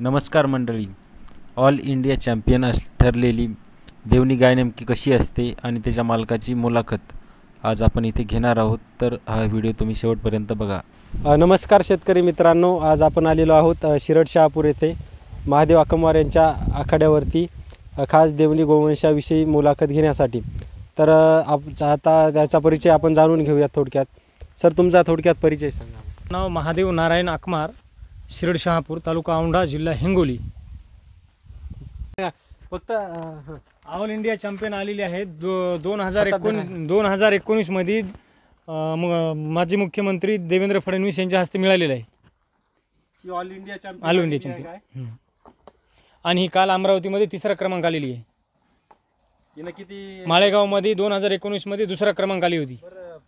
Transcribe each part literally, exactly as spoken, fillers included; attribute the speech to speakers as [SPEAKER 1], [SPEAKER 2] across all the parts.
[SPEAKER 1] नमस्कार मंडळी. All India champion अस ठरलेली देवणी गाय नेमकी कशी असते आणि त्याच्या मालकाची मुलाखत आज आपण इथे घेणार आहोत, तर हा व्हिडिओ तुम्ही शेवटपर्यंत बघा.
[SPEAKER 2] नमस्कार शेतकरी मित्रांनो, आज आपण आलेलो आहोत शिरड शहापूर येथे महादेव आकमवार यांच्या आखाड्यावरती खास देवणी गोवंशाविषयी मुलाखत घेण्यासाठी. तर आप आता त्याचा परिचय आपण जाणून घेऊयात थोडक्यात. सर, तुमचा थोडक्यात परिचय सांगा.
[SPEAKER 3] नाव महादेव नारायण आकमार, शिरड शहापूर, तालुका औंढा, जिल्हा हिंगोली.
[SPEAKER 2] फक्त
[SPEAKER 3] ऑल इंडिया चॅम्पियन आलेली आहेत. दो दोन हजार एकोण दोन हजार एकोणीसमध्ये माजी मुख्यमंत्री देवेंद्र फडणवीस यांच्या हस्ते मिळालेलं आहे
[SPEAKER 2] all India champion.
[SPEAKER 3] All India champion आणि ही काल अमरावतीमध्ये तिसरा क्रमांक आलेली आहे.
[SPEAKER 2] किती
[SPEAKER 3] माळेगावमध्ये दोन हजार एकोणीसमध्ये दुसरा क्रमांक आली होती.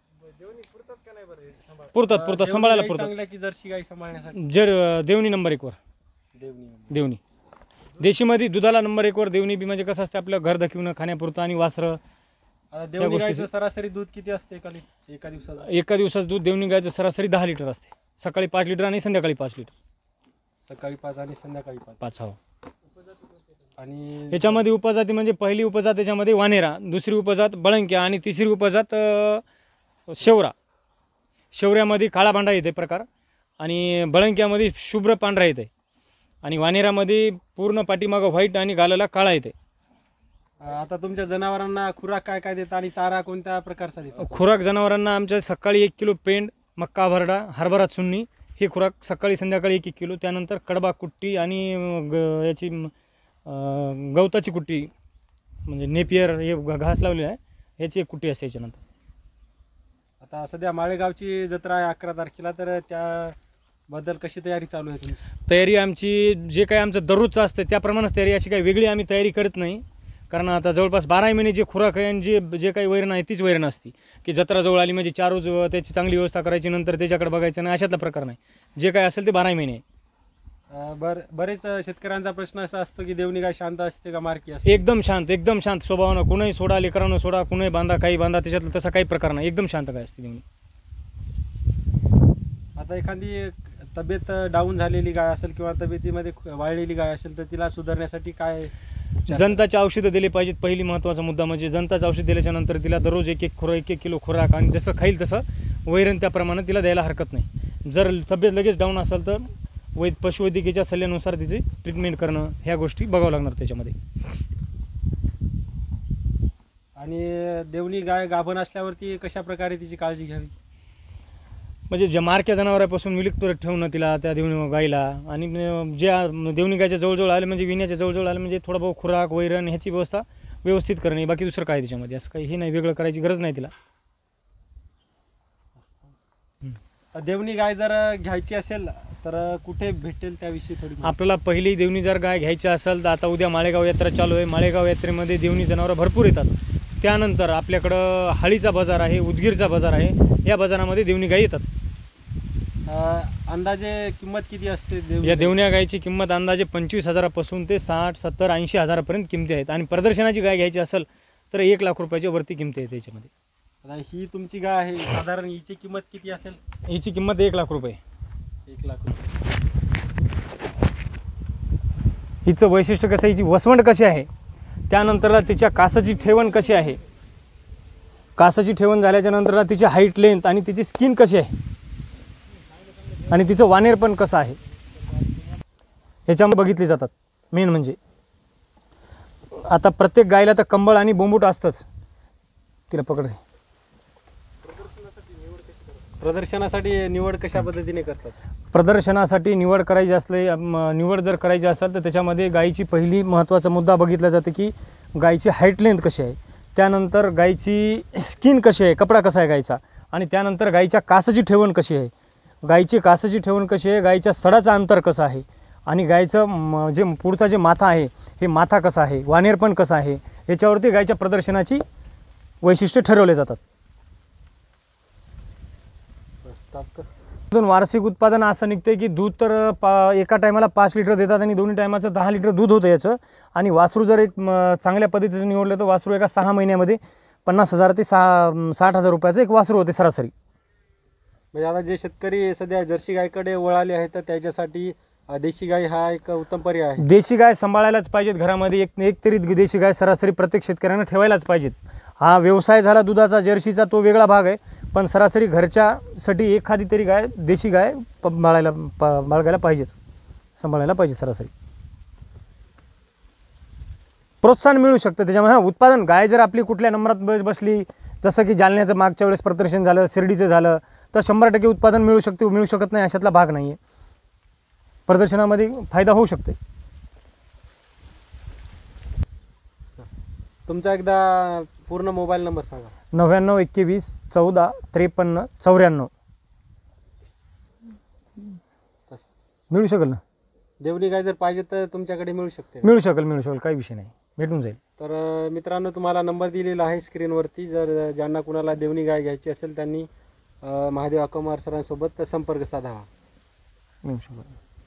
[SPEAKER 3] पुरतात पुरतात सांभाळायला पुरतात
[SPEAKER 2] की जर्सी गाय सांभाळण्यासाठी
[SPEAKER 3] जर देवणी नंबर एक वर
[SPEAKER 2] देवणी
[SPEAKER 3] देवणी देशीमध्ये दुधाला नंबर एक वर देवणी बी. म्हणजे कसं असते, आपलं घर दखिवणं खाण्यापुरतं आणि वासरं.
[SPEAKER 2] देवणी गायचं सरासरी दूध किती असते एका एका दिवसात?
[SPEAKER 3] एका दिवसाचं दूध देवणी गायचं सरासरी दहा लिटर असते. सकाळी पाच लिटर आणि संध्याकाळी पाच लिटर.
[SPEAKER 2] सकाळी पाच आणि संध्याकाळी पाच
[SPEAKER 3] पाच हो.
[SPEAKER 2] आणि
[SPEAKER 3] याच्यामध्ये उपजाती म्हणजे पहिली उपजात याच्यामध्ये वानेरा, दुसरी उपजात बळंक्या आणि तिसरी उपजात शेवरा. शेवऱ्यामध्ये काळा भांडा येते प्रकार आणि बळंक्यामध्ये शुभ्र पांढरा येते आणि वानेरामध्ये पूर्ण पाठीमागं व्हाईट आणि गालाला काळा येते.
[SPEAKER 2] आता तुमच्या जनावरांना खुराक काय काय देता आणि चारा कोणत्या प्रकारचा देता?
[SPEAKER 3] खुराक जनावरांना आमच्या सकाळी एक किलो पेंड, मक्का भरडा, हरभरा चुन्नी ही खुराक सकाळी संध्याकाळी एक एक किलो. त्यानंतर कडबा कुट्टी आणि ग याची गवताची कुट्टी म्हणजे नेपियर हे घास लावली आहे ह्याची एक कुट्टी असते. याच्यानंतर
[SPEAKER 2] आता सध्या माळेगावची जत्रा आहे अकरा तारखेला, तर त्याबद्दल कशी तयारी चालू आहे तुमची?
[SPEAKER 3] तयारी आमची जे काही आमचं दररोजचं असतं त्याप्रमाणेच तयारी, अशी काही वेगळी आम्ही तयारी करत नाही. कारण आता जवळपास बारा महिने जे खुराक आहे आणि जे जे काही वैरण आहे तीच वैरण असते की जत्रा जवळ आली म्हणजे चार रोज त्याची चांगली व्यवस्था करायची, नंतर त्याच्याकडे बघायचं नाही, अशातला प्रकार नाही. जे काही असेल ते बारा महिने आहे.
[SPEAKER 2] बर बरेच शेतकऱ्यांचा प्रश्न असा असतो की देवणी गाय शांत असते का मारकी असते?
[SPEAKER 3] एकदम शांत, एकदम शांत स्वभावानं. कुणीही सोडा, लेकरांना सोडा, कुणीही बांधा, काही बांधा, त्याच्यातलं तसा काही प्रकार नाही. एकदम शांत गाय असते देवणी.
[SPEAKER 2] आता एखादी तब्येत डाऊन झालेली गाय असेल किंवा तब्येतीमध्ये वाळलेली गाय असेल तर तिला सुधारण्यासाठी काय?
[SPEAKER 3] जंताची औषधं दिली पाहिजेत. पहिली महत्त्वाचा मुद्दा म्हणजे जंताचं औषध दिल्याच्या नंतर तिला दररोज एक एक खुरा एक एक किलो खुराक आणि जसं खाईल तसं वैरण त्याप्रमाणे तिला द्यायला हरकत नाही. जर तब्येत लगेच डाऊन असेल तर वैद पशुवैद्यकीच्या सल्ल्यानुसार तिची ट्रीटमेंट करणं, ह्या गोष्टी बघावं लागणार त्याच्यामध्ये.
[SPEAKER 2] आणि देवणी गाय गाभण असल्यावरती कशा प्रकारे तिची काळजी घ्यावी?
[SPEAKER 3] म्हणजे ज्या मारक्या जनावरापासून विलिक्त ठेवणं तिला, त्या देवणी गायला. आणि ज्या देवणी गायच्या जवळजवळ आले म्हणजे विण्याच्या जवळजवळ आले म्हणजे थोडा बहुत खुराक वैरण ह्याची व्यवस्था व्यवस्थित करणे, बाकी दुसरं काय त्याच्यामध्ये असं काही हे नाही, वेगळं करायची गरज नाही तिला.
[SPEAKER 2] देवणी गाय जर घ्यायची असेल तर कुठे भेटेल त्याविषयी थोडी?
[SPEAKER 3] आपल्याला पहिली देवणी जर गाय घ्यायची असेल तर आता उद्या माळेगाव यात्रा चालू आहे. माळेगाव यात्रेमध्ये देवणी जनावरं भरपूर येतात. त्यानंतर आपल्याकडं हाळीचा बाजार आहे, उदगीरचा बाजार आहे, या बाजारामध्ये देवणी गाय येतात.
[SPEAKER 2] अंदाजे किंमत किती असते देवणी?
[SPEAKER 3] या देवण्या गायची किंमत अंदाजे पंचवीस हजारापासून ते साठ सत्तर ऐंशी हजारापर्यंत किमती आहेत. आणि प्रदर्शनाची गाय घ्यायची असेल तर एक लाख रुपयाच्या वरती किमती आहे त्याच्यामध्ये.
[SPEAKER 2] आता ही तुमची गाय आहे, साधारण हिची किंमत किती असेल?
[SPEAKER 3] हिची किंमत एक लाख रुपये.
[SPEAKER 2] एक लाख रुपये.
[SPEAKER 3] हिचं वैशिष्ट्य कसं, हिची वसवंड कशी आहे, त्यानंतरला तिच्या कासाची ठेवण कशी आहे, कासाची ठेवण झाल्याच्या नंतरला तिची हाईट लेंथ आणि तिची स्किन कशी आहे आणि तिचं वानेर पण कसं आहे ह्याच्यामध्ये बघितली जातात. मेन म्हणजे आता प्रत्येक गायला तर कंबळ आणि बोंबूट असतंच. तिला पकड.
[SPEAKER 2] प्रदर्शनासाठी निवड कशा पद्धतीने करतात?
[SPEAKER 3] प्रदर्शनासाठी निवड करायची असले निवड जर करायची असेल तर त्याच्यामध्ये गायीची पहिली महत्त्वाचा मुद्दा बघितला जातो की गायीची हाईट लेंथ कशी आहे, त्यानंतर गायीची स्किन कशी आहे, कपडा कसा आहे गायीचा, आणि त्यानंतर गायीच्या कासाची ठेवण कशी आहे, गायीची कासाची ठेवण कशी आहे, गायीच्या सडाचं अंतर कसं आहे, आणि गायीचं जे पुढचा जे माथा आहे हे माथा कसा आहे, वानेर पण कसं आहे, याच्यावरती गायीच्या प्रदर्शनाची वैशिष्ट्ये ठरवले जातात. दोन वार्षिक उत्पादन असं निघते की दूध तर पा एका टायमाला पाच लिटर देतात आणि दोन्ही टायमाचं दहा लिटर दूध होतं याचं. आणि वासरू जर एक चांगल्या पद्धतीचं निवडलं तर वासरू एका सहा महिन्यामध्ये पन्नास हजार ते सहा साठ हजार रुपयाचं एक वासरू होते सरासरी.
[SPEAKER 2] म्हणजे आता जे शेतकरी सध्या जर्सी गायकडे वळाले आहेत तर त्याच्यासाठी अ, देशी गाय हा एक उत्तम पर्याय आहे.
[SPEAKER 3] देशी गाय सांभाळायलाच पाहिजेत घरामध्ये. एक एक तरी देशी गाय सरासरी प्रत्येक शेतकऱ्यांना ठेवायलाच पाहिजेत. हा व्यवसाय झाला दुधाचा, जर्सीचा, तो वेगळा भाग आहे, पण सरासरी घरच्यासाठी एखादी तरी गाय देशी गाय प बाळायला प बाळगायला पाहिजेच, सांभाळायला पाहिजे. सरासरी प्रोत्साहन मिळू शकतं त्याच्यामुळे. हां, उत्पादन गाय जर आपली कुठल्या नंबरात ब बसली, जसं की जालन्याचं मागच्या वेळेस प्रदर्शन झालं, शिर्डीचं झालं, तर शंभर टक्के उत्पादन मिळू शकते, मिळू शकत नाही अशातला भाग नाही आहे. प्रदर्शनामध्ये फायदा होऊ शकते.
[SPEAKER 2] तुमचा एकदा पूर्ण मोबाईल नंबर सांगा.
[SPEAKER 3] नव्याण्णव एकवीस चौदा त्रेपन्न चौऱ्याण्णव. मिळू शकेल ना?
[SPEAKER 2] देवणी गाय जर पाहिजे तर तुमच्याकडे मिळू शकते.
[SPEAKER 3] मिळू शकेल, मिळू शकेल, काही विषय नाही, भेटून जाईल.
[SPEAKER 2] तर अ, मित्रांनो, तुम्हाला नंबर दिलेला आहे स्क्रीनवरती. जर ज्यांना कुणाला देवणी गाय घ्यायची असेल त्यांनी अ, महादेव अकमार सरांसोबत संपर्क साधावा.
[SPEAKER 3] मिळू शकेल.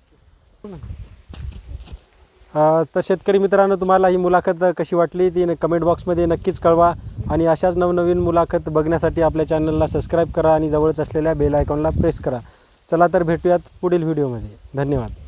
[SPEAKER 2] अ, तर शेतकरी मित्रांनो, तुम्हाला ही मुलाखत कशी वाटली ती कमेंट बॉक्समध्ये नक्कीच कळवा. आणि अशाच नवनवीन मुलाखत बघण्यासाठी आपल्या चॅनलला सबस्क्राईब करा आणि जवळच असलेल्या बेल आयकॉनला प्रेस करा. चला तर भेटूयात पुढील व्हिडिओमध्ये. धन्यवाद.